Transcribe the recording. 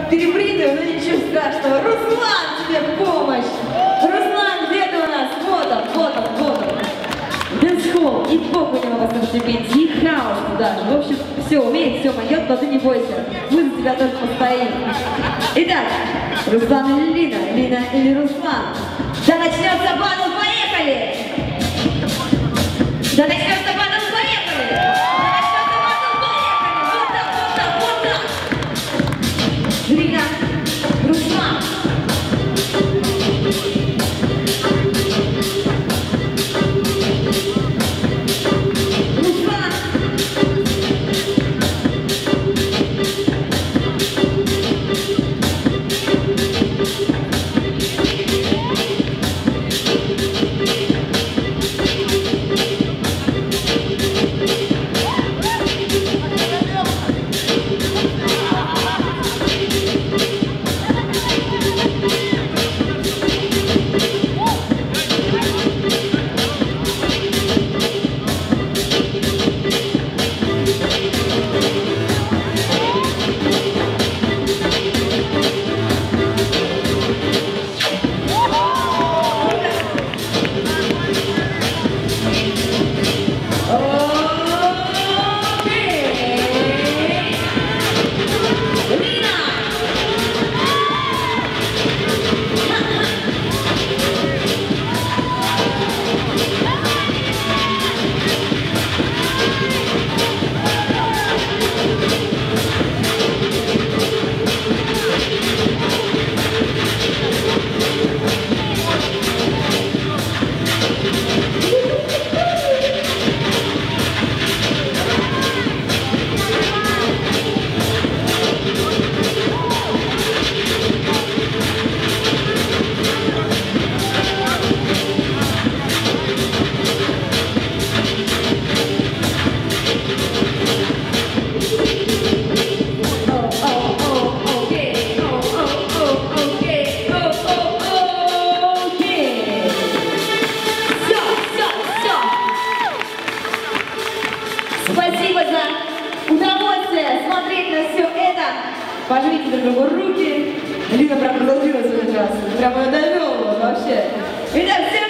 перебритую, но ничего страшного. Руслан тебе в помощь. Руслан, где ты у нас? Вот он, вот он, вот он. Дэнс-холл, и поп у него, послушайте, петь, и хаус даже. В общем, все умеет, все поет, но ты не бойся. Мы за тебя тоже постоим. Итак, Руслан или Лина? Лина или Руслан? Да начнется батл, поехали! Да начнется батл, поехали! Да начнется батл, поехали! Вот так, вот так, вот так! Лина, Руслан! Спасибо за удовольствие смотреть на все это. Пожмите друг другу руки. Лина прям продолжила свой раз. Прям ее довела вообще. Итак, всем